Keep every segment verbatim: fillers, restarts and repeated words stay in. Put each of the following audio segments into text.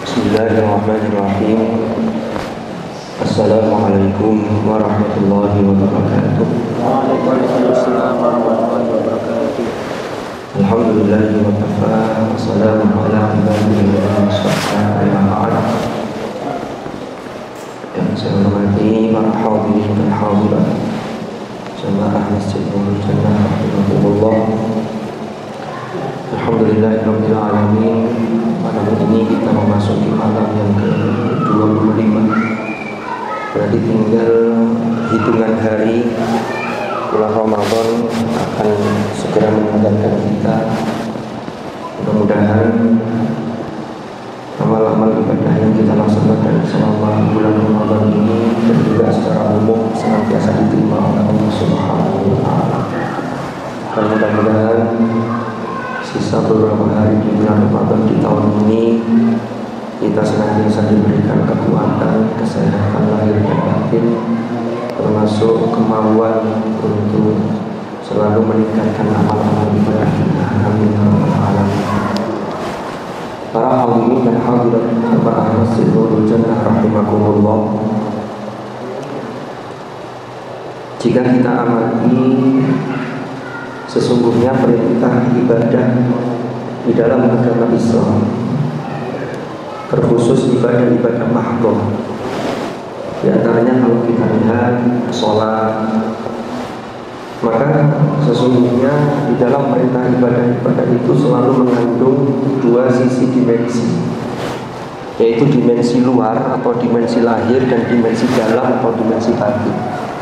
Bismillahirrahmanirrahim. Assalamualaikum warahmatullahi wabarakatuh. Waalaikumsalam warahmatullahi wabarakatuh. Alhamdulillahi wa kafa. Wassalamu ala ibadihi wa sallallahu alaihi. Yang saya hormati para hadirin dan hadirat jamaah Masjid Nurul Jannah rahimahumullah. Alhamdulillahirabbil alamin. Malam ini kita memasuki malam yang ke dua puluh lima. Berarti tinggal hitungan hari bulan Ramadan akan segera meninggalkan kita. Mudah-mudahan amal-amal ibadah yang kita laksanakan selama bulan Ramadan ini dan juga secara umum senantiasa diterima oleh Allah Subhanahu wa taala. Dan mudah-mudahan sisa beberapa hari di bulan Ramadan di tahun ini kita senantiasa diberikan kekuatan, kesehatan lahir dan batin, termasuk kemauan untuk selalu meningkatkan amal-amal ibadah kita. Amin ya rabbal alamin. Para hadirin dan hadirat jamaah Masjid Nurul Jannah rahimakumullah. Jika kita amati, sesungguhnya perintah ibadah di dalam agama Islam, terkhusus ibadah-ibadah mahdhah, di antaranya kalau kita lihat sholat, maka sesungguhnya di dalam perintah ibadah-ibadah itu selalu mengandung dua sisi dimensi, yaitu dimensi luar atau dimensi lahir dan dimensi dalam atau dimensi batin.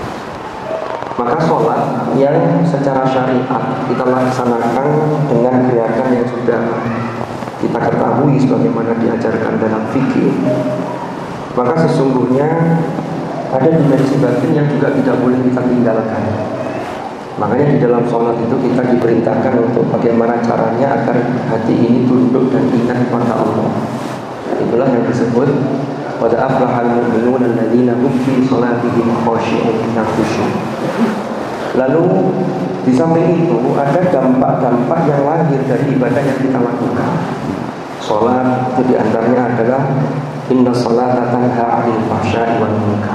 Maka sholat yang secara syariat kita laksanakan dengan gerakan yang sudah kita ketahui sebagaimana diajarkan dalam fikih, maka sesungguhnya ada dimensi batin yang juga tidak boleh kita tinggalkan. Makanya di dalam sholat itu kita diperintahkan untuk bagaimana caranya agar hati ini tunduk dan ingat kepada Allah. Itulah yang disebut qad aflahal mu'minuna alladzina hum fi sholatihim khashi'un dan khusyuk. Lalu di samping itu ada dampak-dampak yang lahir dari ibadah yang kita lakukan. Sholat itu diantaranya adalah inna sholata tanha 'anil fahsya'i wal munkar.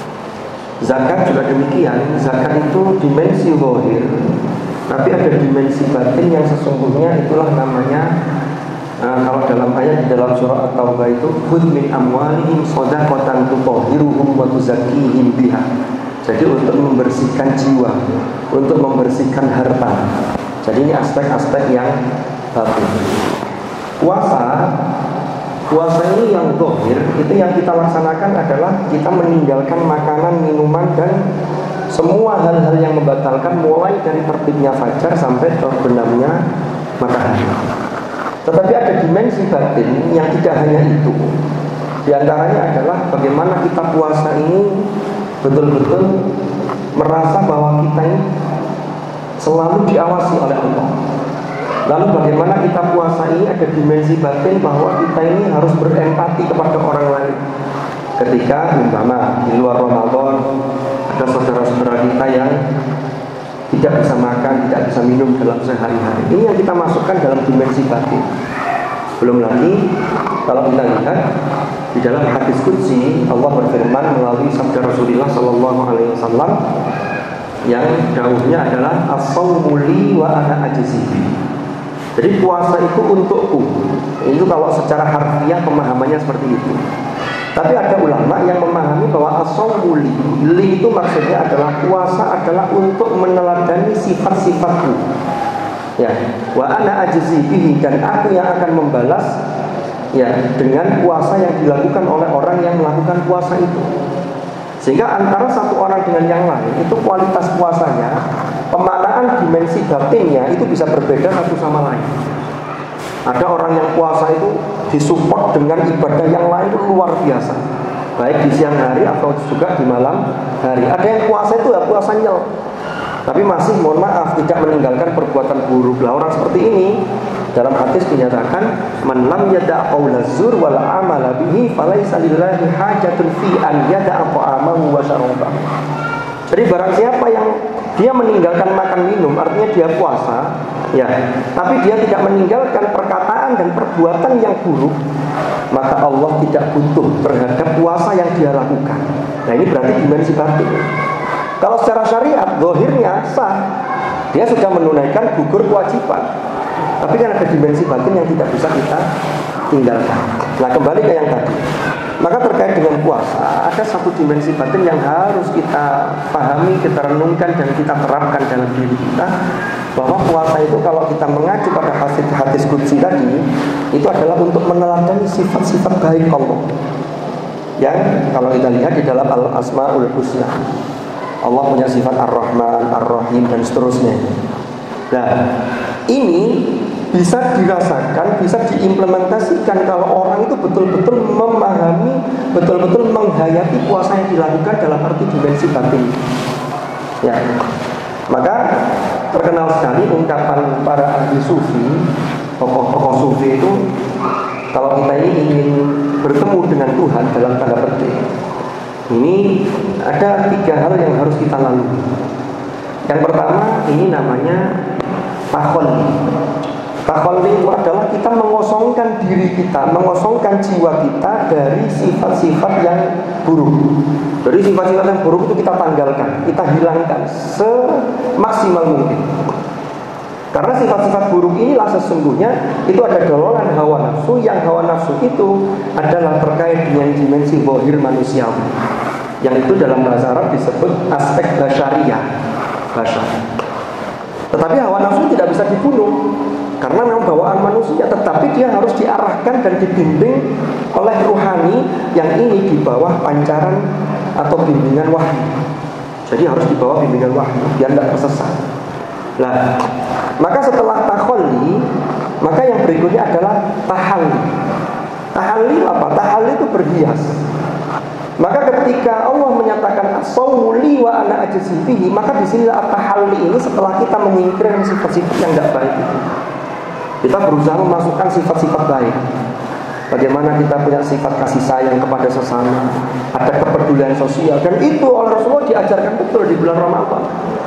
Zakat juga demikian. Zakat itu dimensi zahir, tapi ada dimensi batin yang sesungguhnya itulah namanya uh, kalau dalam ayat di dalam surah At-Taubah itu khudh min amwalihim shadaqatan tutahhiruhum wa tuzakkihim biha. Jadi untuk membersihkan jiwa, untuk membersihkan harta. Jadi ini aspek-aspek yang batin. Puasa, puasa ini yang zahir, itu yang kita laksanakan adalah kita meninggalkan makanan, minuman dan semua hal-hal yang membatalkan, mulai dari terbitnya fajar sampai terbenamnya matahari. Tetapi ada dimensi batin yang tidak hanya itu. Di antaranya adalah bagaimana kita puasa ini betul-betul merasa bahwa kita ini selalu diawasi oleh Allah. Lalu bagaimana kita puasa ini ada dimensi batin bahwa kita ini harus berempati kepada orang lain. Ketika umpama di luar Ramadan ada saudara-saudara kita yang tidak bisa makan, tidak bisa minum dalam sehari-hari, ini yang kita masukkan dalam dimensi batin. Belum lagi kalau kita lihat di dalam hadis qudsi, Allah berfirman melalui sabda Rasulullah sallallahu alaihi wasallam yang dawuhnya adalah as-shaumu li wa ana ajzi. Jadi puasa itu untukku. Itu kalau secara harfiah pemahamannya seperti itu. Tapi ada ulama yang memahami bahwa as-shaumu li, li itu maksudnya adalah puasa adalah untuk meneladani sifat-sifatku. Ya, wa ana ajzi bihi, dan aku yang akan membalas ya dengan puasa yang dilakukan oleh orang yang melakukan puasa itu. Sehingga antara satu orang dengan yang lain itu kualitas puasanya, pemaknaan dimensi batinnya itu bisa berbeda satu sama lain. Ada orang yang puasa itu disupport dengan ibadah yang lain itu luar biasa, baik di siang hari atau juga di malam hari. Ada yang puasa itu ya puasa nyel, tapi masih mohon maaf tidak meninggalkan perbuatan buruk. Lah orang seperti ini dalam hadis dinyatakan man lam yada' qaula zur wal amala bihi falaisa lillahi hajatun fi an yada'a ta'amahu wa syarabahu. Jadi barang siapa yang dia meninggalkan makan minum, artinya dia puasa, ya, tapi dia tidak meninggalkan perkataan dan perbuatan yang buruk, maka Allah tidak butuh terhadap puasa yang dia lakukan. Nah ini berarti dimensi batin. Kalau secara syariat, zahirnya sah, dia sudah menunaikan gugur kewajiban. Tapi kan ada dimensi batin yang tidak bisa kita tinggalkan. Nah kembali ke yang tadi. Maka terkait dengan puasa, ada satu dimensi batin yang harus kita pahami, kita renungkan dan kita terapkan dalam diri kita, bahwa puasa itu kalau kita mengacu pada hadis hadis qudsi tadi, itu adalah untuk meneladani sifat-sifat baik Allah. Yang kalau kita lihat di dalam Al-Asmaul Husna, Allah punya sifat Ar-Rahman, Ar-Rahim dan seterusnya. Nah, ini bisa dirasakan, bisa diimplementasikan kalau orang itu betul-betul memahami, betul-betul menghayati puasa yang dilakukan dalam arti dimensi batin. Ya, maka terkenal sekali ungkapan para ahli sufi, tokoh-tokoh sufi itu, kalau kita ini ingin bertemu dengan Tuhan dalam tanda petik, ini ada tiga hal yang harus kita lalui. Yang pertama, ini namanya takhalli. Takhalli itu adalah kita mengosongkan diri kita, mengosongkan jiwa kita dari sifat-sifat yang buruk. Dari sifat-sifat yang buruk itu kita tanggalkan, kita hilangkan semaksimal mungkin. Karena sifat-sifat buruk inilah sesungguhnya itu ada golongan hawa nafsu, yang hawa nafsu itu adalah terkait dengan dimensi zahir manusiawi, yang itu dalam bahasa Arab disebut aspek basyariyah, basyar. Tetapi hawa nafsu tidak bisa dibunuh karena memang bawaan manusia, tetapi dia harus diarahkan dan dibimbing oleh ruhani yang ini di bawah pancaran atau bimbingan wahyu. Jadi harus di bawah bimbingan wahyu biar tidak tersesat. Nah, maka setelah takhalli, maka yang berikutnya adalah tahalli. Tahalli apa? Tahalli itu berhias. Maka ketika Allah menyatakan as-shaumu li wa ana ajzi bihi, maka di sini at-tahalli ini setelah kita menyingkirkan sifat-sifat yang tidak baik itu, kita berusaha memasukkan sifat-sifat baik. Bagaimana kita punya sifat kasih sayang kepada sesama, ada kepedulian sosial, dan itu oleh Rasulullah diajarkan betul di bulan Ramadan.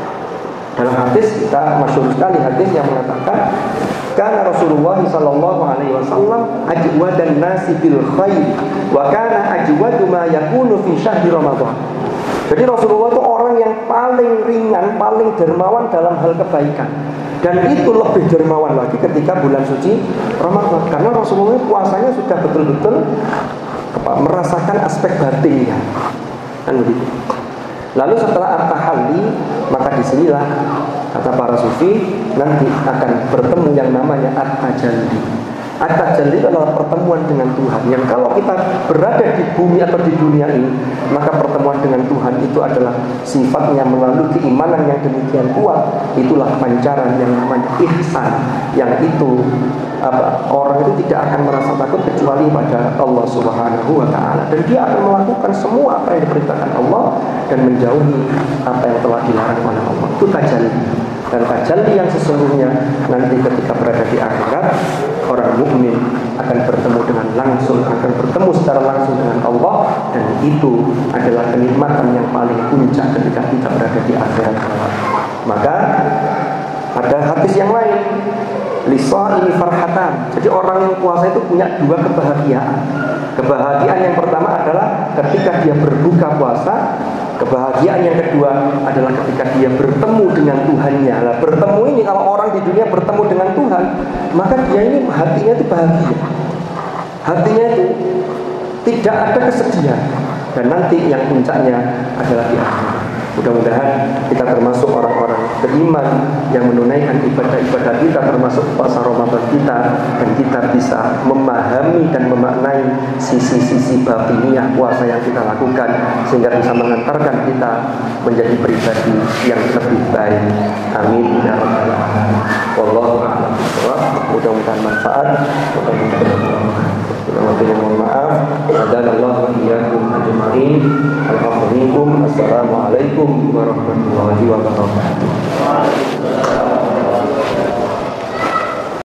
Dalam hadis kita masyhur sekali hadis yang mengatakan, kana Rasulullah sallallahu alaihi wasallam ajwadan nasi bil khair wa kana ajwadu ma yakunu fi syahri Ramadan. Jadi Rasulullah itu orang yang paling ringan, paling dermawan dalam hal kebaikan. Dan itu lebih dermawan lagi ketika bulan suci Ramadan, karena Rasulullah puasanya sudah betul-betul apa, merasakan aspek batinnya. Kan begitu. Lalu setelah at-tahalli, maka disinilah kata para sufi nanti akan bertemu yang namanya at-tajalli. At-tajalli adalah pertemuan dengan Tuhan, yang kalau kita berada di bumi atau di dunia ini, maka pertemuan dengan Tuhan itu adalah sifatnya melalui keimanan yang demikian kuat. Itulah pancaran yang namanya ihsan, yang itu apa, orang itu tidak akan merasa takut kecuali pada Allah Subhanahu wa ta'ala, dan dia akan melakukan semua apa yang diperintahkan Allah dan menjauhi apa yang telah dilarang oleh Allah. Itu tajalli. Dan tajalli yang sesungguhnya nanti ketika berada di akhirat, orang mukmin akan bertemu dengan langsung, akan bertemu secara langsung dengan Allah, dan itu adalah kenikmatan yang paling puncak ketika kita berada di akhirat. Maka ada hadis yang lain, lisa'ili farhatan. Jadi orang yang puasa itu punya dua kebahagiaan. Kebahagiaan yang pertama adalah ketika dia berbuka puasa. Kebahagiaan yang kedua adalah ketika dia bertemu dengan Tuhannya. Nah, bertemu ini, kalau orang di dunia bertemu dengan Tuhan, maka dia ini hatinya itu bahagia. Hatinya itu tidak ada kesedihan. Dan nanti yang puncaknya adalah di akhirat. Mudah-mudahan kita termasuk orang-orang beriman yang menunaikan ibadah-ibadah kita, termasuk puasa Ramadan kita, dan kita bisa memahami dan memaknai sisi-sisi batiniah puasa yang kita lakukan, sehingga bisa mengantarkan kita menjadi pribadi yang lebih baik. Amin ya rabbal alamin. Wallahu a'lam bishawab. Mudah-mudahan manfaat. Mudah-mudahan mohon maaf. Adalallahu wa iyyakum ajma'in. Alhamdulillah. Assalamualaikum warahmatullahi wabarakatuh.